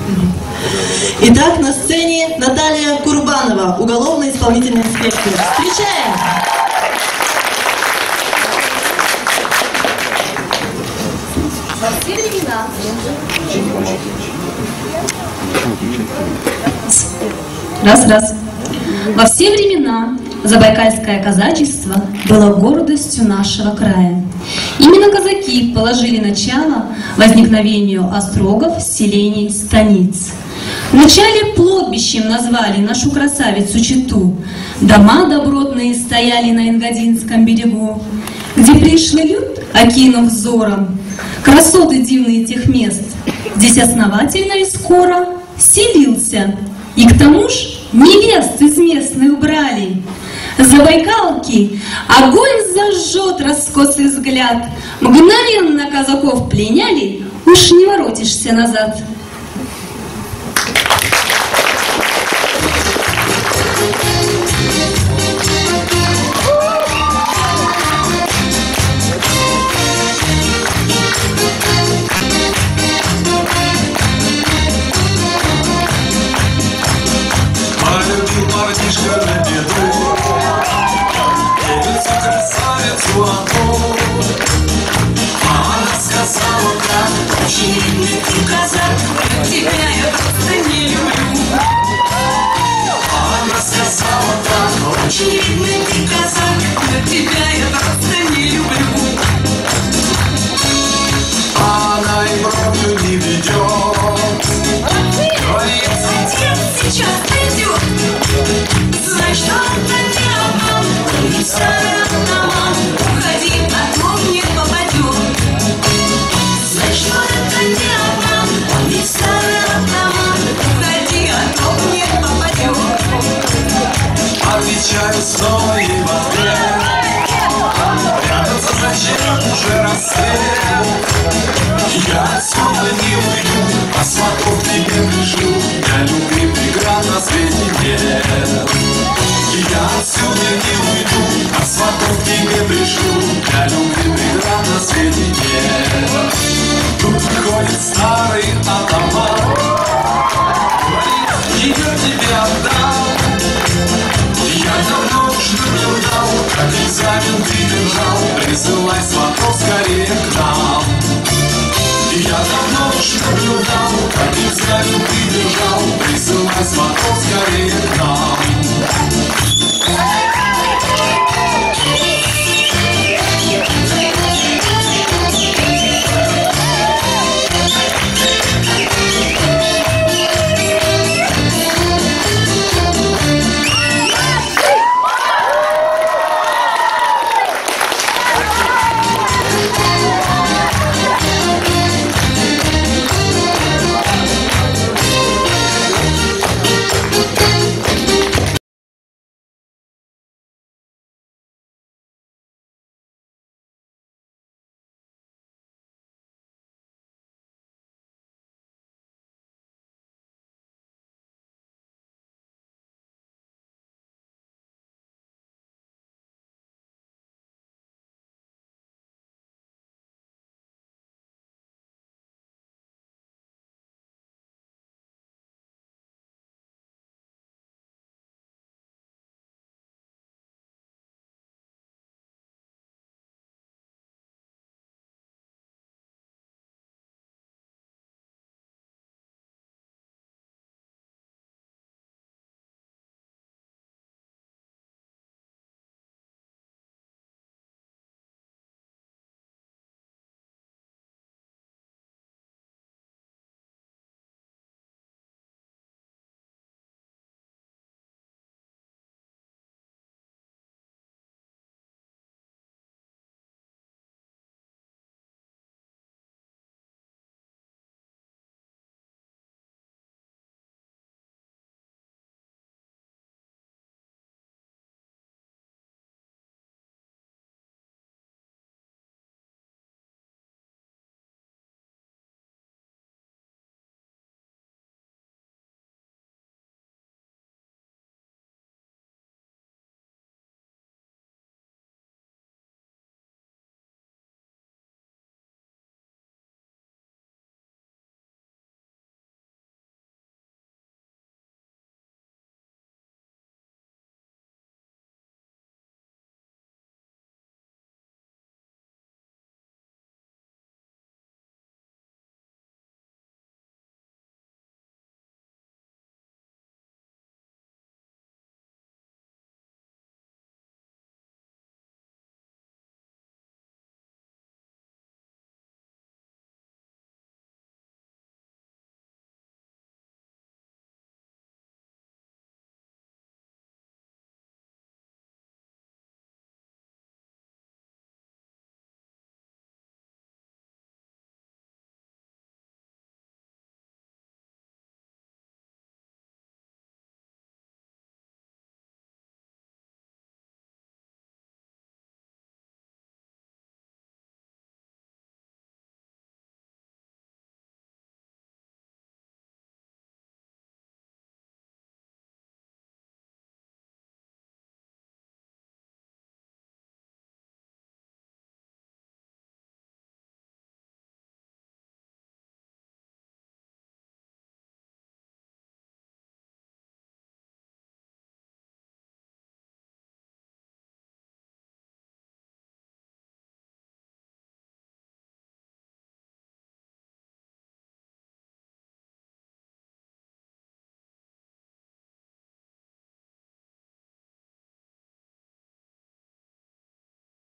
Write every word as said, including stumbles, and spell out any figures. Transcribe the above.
Итак, на сцене Наталья Курбанова, уголовно-исполнительный инспектор. Встречаем! Во все времена. Раз, раз. Во все времена забайкальское казачество было гордостью нашего края. Именно казаки положили начало возникновению острогов, селений, станиц. Вначале плотбищем назвали нашу красавицу Читу. Дома добротные стояли на Ингодинском берегу, где пришлый люд, окинув взором красоты дивные тех мест, здесь основательно и скоро селился. И к тому ж невест из местных брали. Забайкалки огонь зажжет раскосый взгляд, мгновенно казаков пленяли, уж не воротишься назад. Мальчишка на беду, видится красавицу одну. Мама сказала, как учили и казак,